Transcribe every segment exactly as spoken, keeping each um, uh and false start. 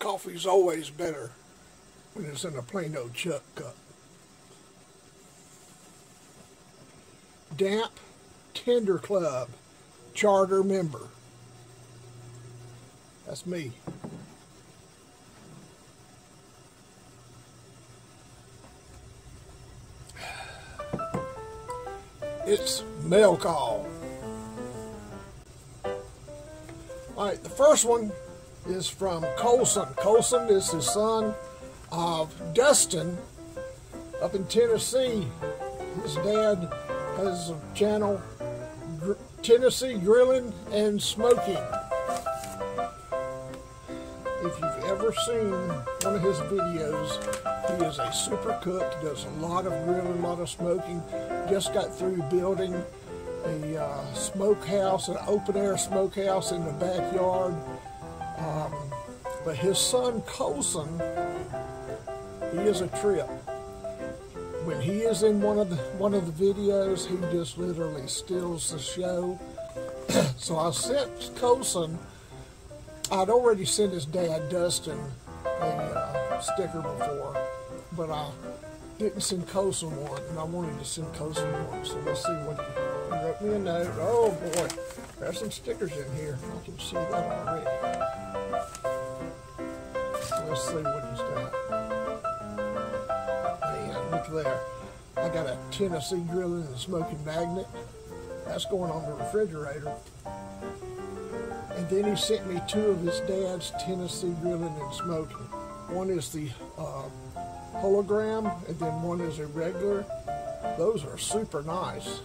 Coffee's always better when it's in a Plain Ole Chuck cup. Damp Tender Club charter member. That's me. It's mail call. Alright, the first one is from Colson. Colson is the son of Dustin up in Tennessee. His dad has a channel, Gr Tennessee Grillin and Smokin. If you've ever seen one of his videos, he is a super cook. He does a lot of grilling, a lot of smoking. Just got through building a uh, smokehouse, an open-air smokehouse in the backyard. Um, but his son, Colson, he is a trip. When he is in one of the one of the videos, he just literally steals the show. So I sent Colson. I'd already sent his dad, Dustin, a uh, sticker before, but I didn't send Colson one, and I wanted to send Colson one. So let's see what he, he wrote me a note. Oh boy, there's some stickers in here. I can see that already. So let's see what he's got. Man, look there. I got a Tennessee Grillin and Smokin magnet. That's going on the refrigerator. And then he sent me two of his dad's Tennessee Grillin and Smokin. One is the uh, hologram, and then one is a regular. Those are super nice.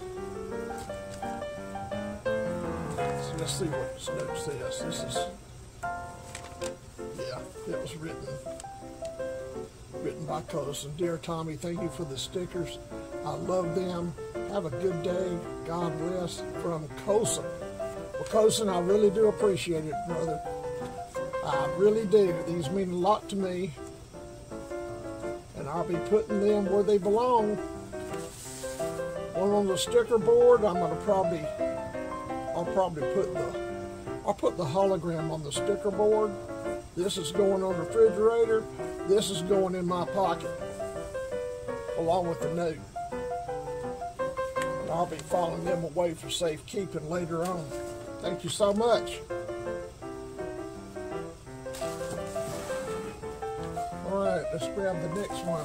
So let's see what this note says. This is, yeah, it was written, written by Colson. Dear Tommy, thank you for the stickers. I love them. Have a good day. God bless. From Colson. Well, Colson, I really do appreciate it, brother. I really do. These mean a lot to me. And I'll be putting them where they belong. One on the sticker board, I'm gonna probably I'll probably put the I'll put the hologram on the sticker board. This is going on the refrigerator. This is going in my pocket, along with the note. And I'll be filing them away for safekeeping later on. Thank you so much. All right, let's grab the next one.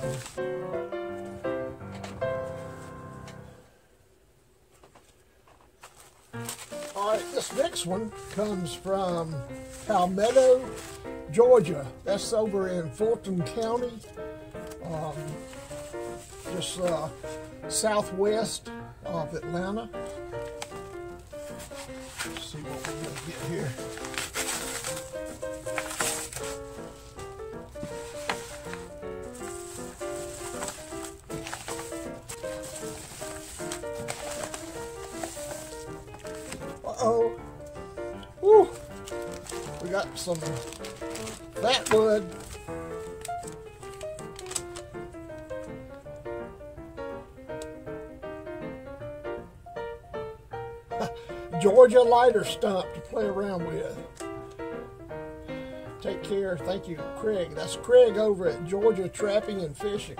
All right, this next one comes from Palmetto, Georgia. That's over in Fulton County, um, just uh, southwest of Atlanta. Let's see what we're going to get here. Uh-oh. Woo! We got some fat wood. Georgia lighter stump to play around with. Take care. Thank you, Craig. That's Craig over at Georgia Trapping and Fishing.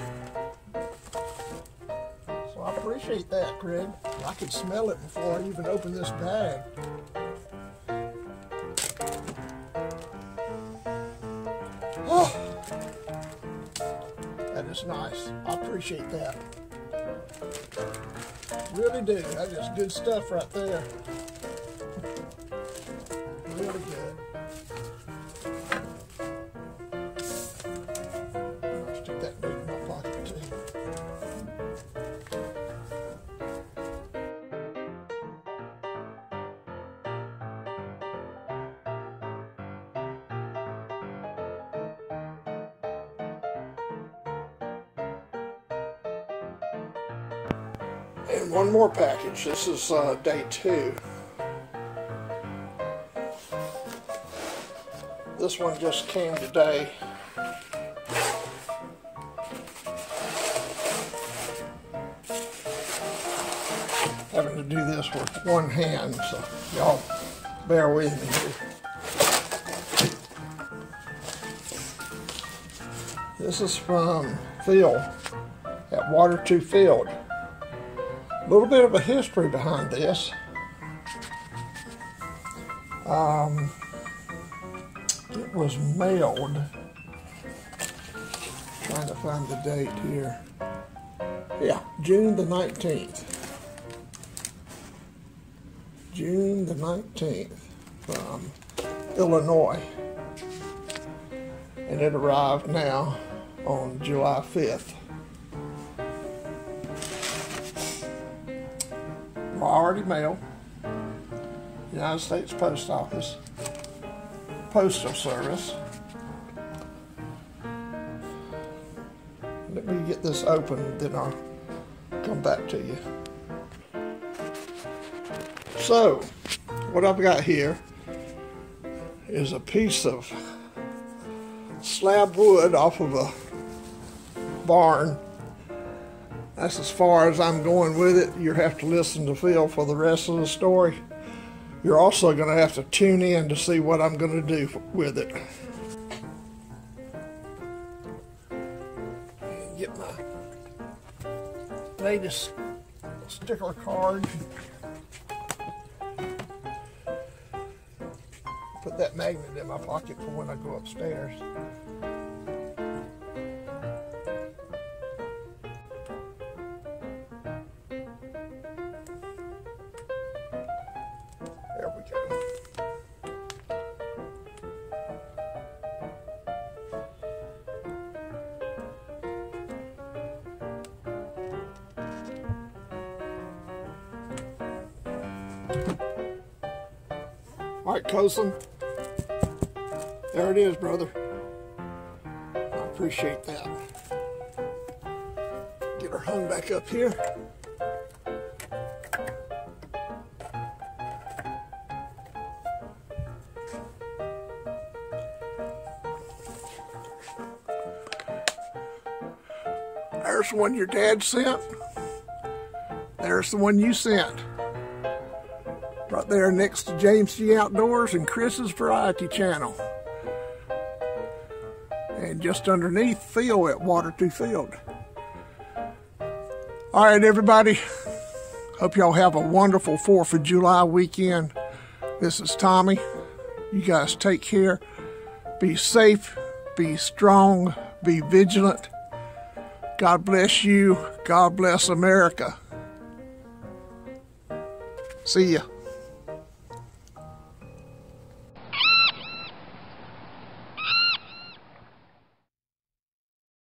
So I appreciate that, Craig. I could smell it before I even open this bag. Oh, that is nice. I appreciate that. Really do. That is good stuff right there. Really good. I'll stick that note in my pocket too. And one more package. This is uh, day two. This one just came today. Having to do this with one hand, so y'all bear with me here. This is from Phil at Water two Field. A little bit of a history behind this. Um, it was mailed, trying to find the date here. Yeah, June the nineteenth. June the nineteenth from Illinois. And it arrived now on July fifth. Priority mail, United States Post Office, Postal Service. Let me get this open, then I'll come back to you. So, what I've got here is a piece of slab wood off of a barn. That's as far as I'm going with it. You have to listen to Phil for the rest of the story. You're also going to have to tune in to see what I'm going to do with it. And get my latest sticker card. Put that magnet in my pocket for when I go upstairs. There we go. All right, Cosin. There it is, brother. I appreciate that. Get her hung back up here. There's the one your dad sent. There's the one you sent. Right there next to James G Outdoors and Chris's Variety Channel. And just underneath Phil at Water two Field. All right, everybody. Hope y'all have a wonderful fourth of July weekend. This is Tommy. You guys take care. Be safe. Be strong. Be vigilant. God bless you. God bless America. See ya.